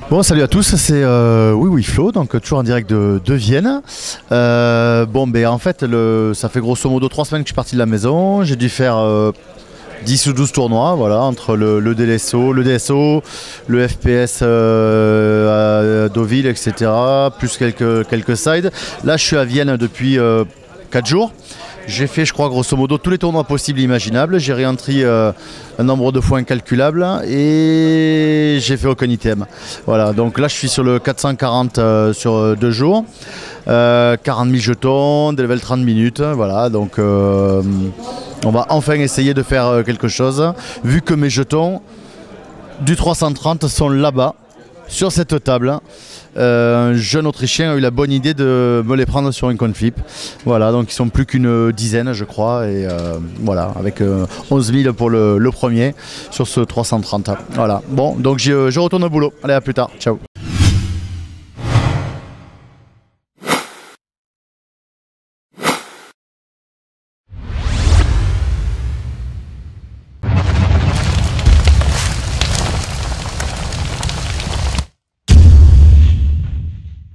Bon, salut à tous, c'est oui Flo, donc toujours en direct de Vienne. En fait, ça fait grosso modo 3 semaines que je suis parti de la maison. J'ai dû faire 10 ou 12 tournois, voilà, entre le DSO, le FPS à Deauville, etc., plus quelques sides. Là, je suis à Vienne depuis 4 jours. J'ai fait, je crois, grosso modo tous les tournois possibles et imaginables. J'ai réentré un nombre de fois incalculable et j'ai fait aucun item. Voilà, donc là je suis sur le 440 sur 2 jours. 40 000 jetons, des level 30 minutes. Voilà, donc on va enfin essayer de faire quelque chose. Vu que mes jetons du 330 sont là-bas, sur cette table. Un jeune Autrichien a eu la bonne idée de me les prendre sur un coin flip. Voilà, donc ils sont plus qu'une dizaine, je crois. Et voilà, avec 11 000 pour le premier sur ce 330. Voilà, bon, donc je retourne au boulot. Allez, à plus tard. Ciao.